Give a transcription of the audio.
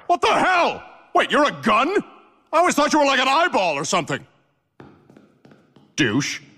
What the hell? Wait, you're a gun? I always thought you were like an eyeball or something. Douche.